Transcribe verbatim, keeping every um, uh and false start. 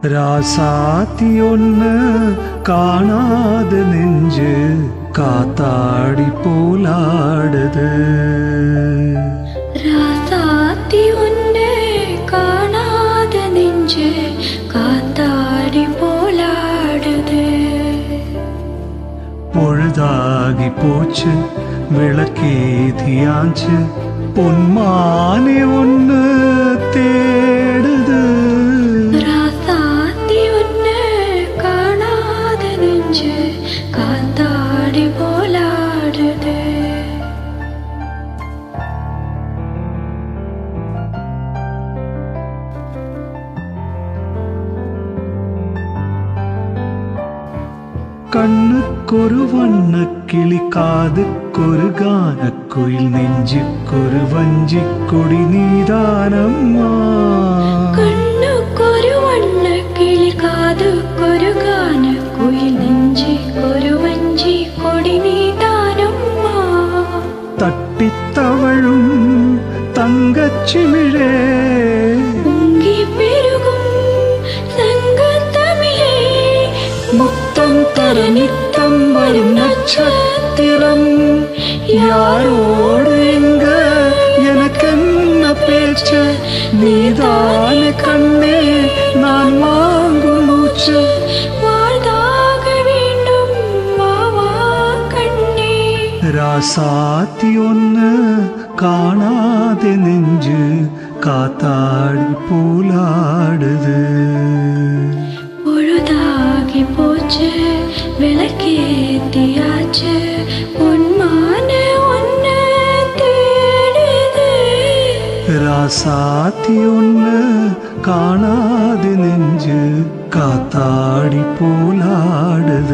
ராசாத்தி ஒன்னு காணாத நெஞ்சு காத்தாடி போலாடுது. ராசாத்தி ஒன்னு காணாத நெஞ்சு காத்தாடி போலாடுது. பொழுதாகி போச்சு விளக்கேதியாச்சு பொன்மானே ஒன்னு தேடுது. ராசாத்தி ஒன்னு காணாத நெஞ்சு காத்தாடி போலாடுது. கண்ணுக்கொரு வண்ண கிளி காதுக்கொரு கானக்குயில் நெஞ்சுக்கொரு வஞ்சி கொடி நீதானம்மா. கண்ணுக்கொரு வண்ண கிளி காதுக்கொரு கானக்குயில் நெஞ்சுக்கொரு வஞ்சி கொடி நீதானம்மா. தட்டித்தவழும் தங்கச்சிமிழே பொங்கி பெருகும் சங்கத்தமிழே முத்தம் தர நித்தம் வரும் நட்சத்திரம் யாரோடு எங்க எனக்கென்ன பேச்சு நீதான கண்ணே நான் வாங்கும் மூச்சு. வாழ்தாக வேண்டும் மாவா கண்ணே. ராசாத்தி ஒன்னு காணாத நெஞ்சு காத்தாடி போலாடுது. பொழுதாகி போச்சு விளக்கேத்தியாச்சு பொன்மான ஒன்னு தேடுது. ராசாத்தி ஒன்னு காணாத நெஞ்சு காத்தாடி போலாடுது.